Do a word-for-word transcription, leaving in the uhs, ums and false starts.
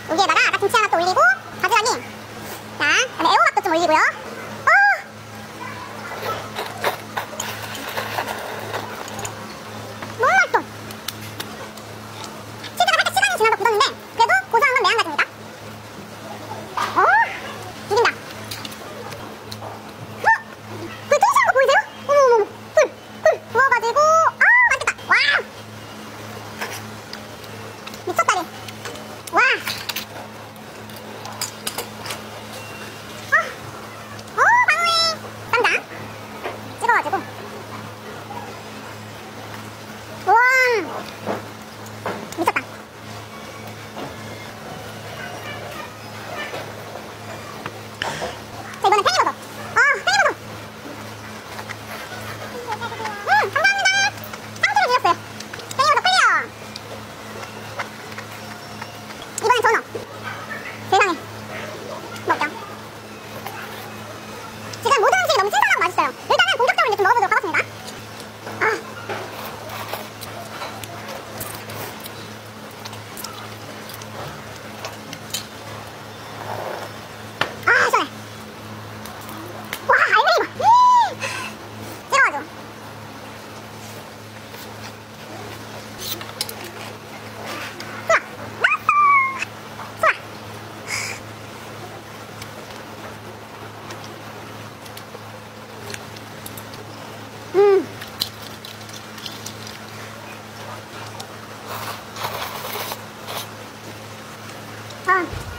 여기에다가 아까 김치향도 올리고 바지락이, 자 그다음에 애호박도 좀 올리고요. 어! 너무 맛있어. 치즈가 살짝 시간이 지나서 굳었는데 그래도 고소한 건 매한가지입니다. 어! 죽인다. 어? 그 통시한 거 보이세요? 어머머머, 꿀! 꿀! 부어가지고 아 맛있겠다. 와! 미쳤다리. 와! 어! 어 방울이 쌈장 찍어가지고 우와 미쳤다. 자 이번엔 팽이버섯. 아 팽이버섯. 음 감사합니다. 상추를 주셨어요. 팽이버섯 클리어. 이번엔 전어. 세상에 먹자. 지금 모든 음식이 너무 신선하고 맛있어요. 일단은 본격적으로 이제 좀 먹어보도록 하겠습니다. 아. 아 시원해. 와 알맹이 봐. 찍어가지고 좋아. 맛있어. 좋아. 음. 아.